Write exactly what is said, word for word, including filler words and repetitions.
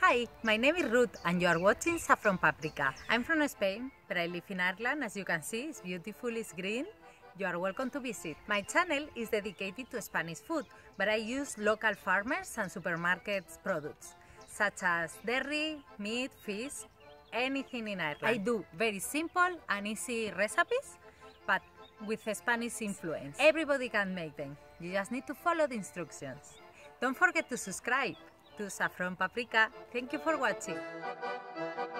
Hi, my name is Ruth and you are watching Saffron Paprika. I'm from Spain, but I live in Ireland. As you can see, it's beautiful, it's green. You are welcome to visit. My channel is dedicated to Spanish food, but I use local farmers and supermarkets products, such as dairy, meat, fish, anything in Ireland. I do very simple and easy recipes, but with a Spanish influence. Everybody can make them. You just need to follow the instructions. Don't forget to subscribe to Saffron Paprika. Thank you for watching.